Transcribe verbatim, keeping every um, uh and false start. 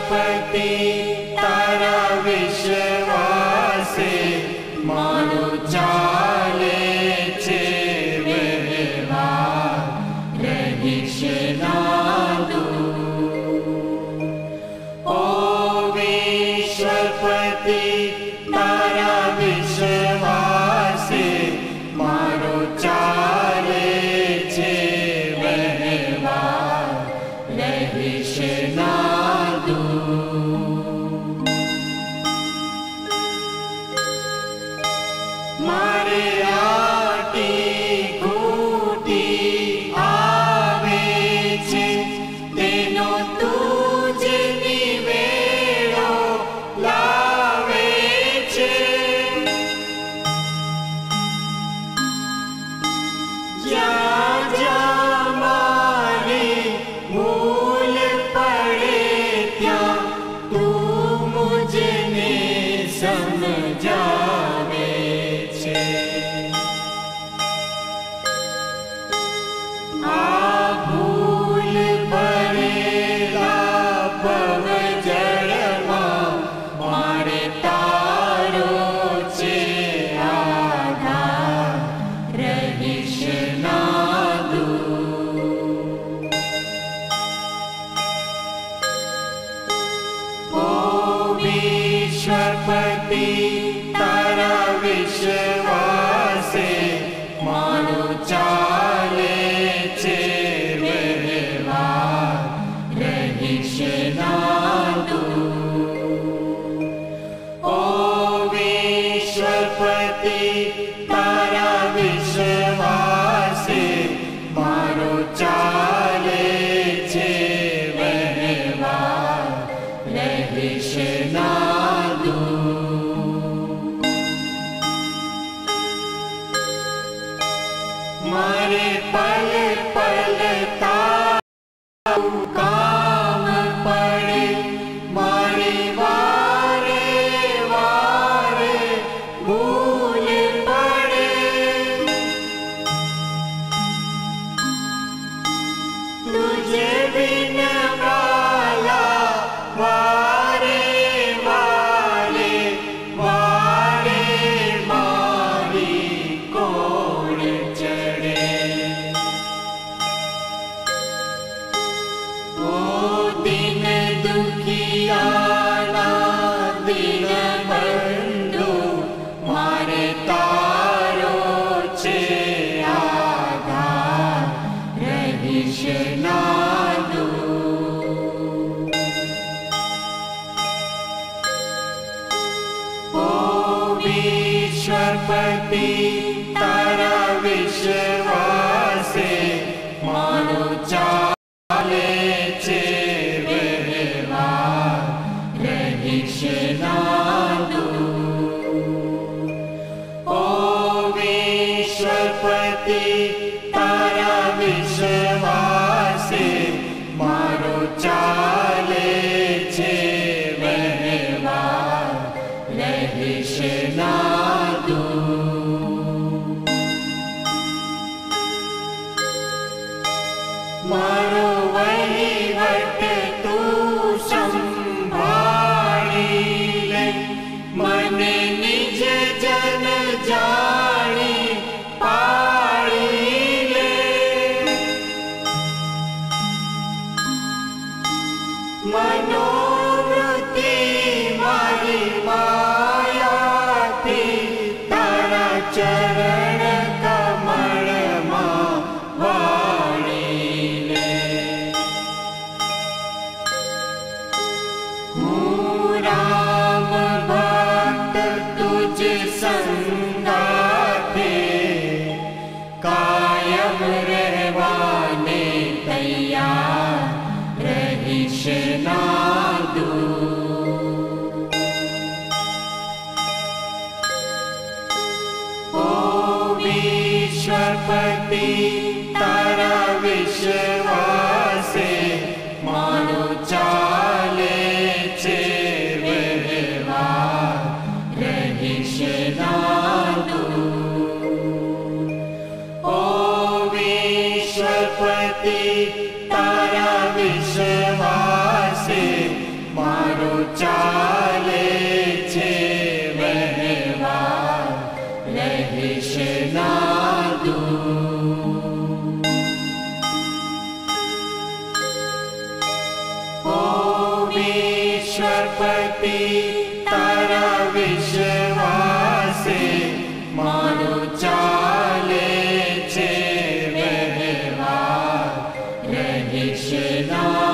विश्वपति तारा विश्वासे मारो चाले छे व्यवहार रहिश नादू। ओ विश्वपति तारा विश्वासे मारो चाले छे व्यवहार रहिश नादू। मारे आटी घूटी आवे छे तेनो तुझे निवेड़ो लावे छे। ज्या ज्या मारी भूल पड़े त्या तू मुझने समझावे छे। आ भूल भरेला भवजळमा मारे तारो छे आधार रहिश नादू। ओ विश्वपति तारा विश्वासे मारो चाले छे व्यवहार रहिश नादू। ओ विश्वपति तारा विश्वासे मारो चाले छे व्यवहार रहिश नादू। मारे पल पल तारू काम पड़े मारी वारे वारे भूल पड़े। तुझे बिन वाला वारे वारे वारे मारी कोण चढ़े। ओ दिन दुखियाना दिन बंधु मारे तारो छे आधार रहिश नादू। ओ विश्वपति तारा विश्वासे मारो चाले छे व्यवहार रहिश नादू। ओ विश्वपति तारा विश्वासे मारो चाले छे व्यवहार रहिश नादू। मारो वहीवट तू संभाળી ले मने निज जन जाणी पाળી ले। मनोवृत्ति मारी मायाथी तारा चरण कमळमा वाળી ले। हूँ राम भक्त तुझ संगाथे कायम रहवाने तैयार रहिश नादू। પતિ તારા વિશ્વાસે મારો ચાલે છે વ્યવહાર રહીશ ના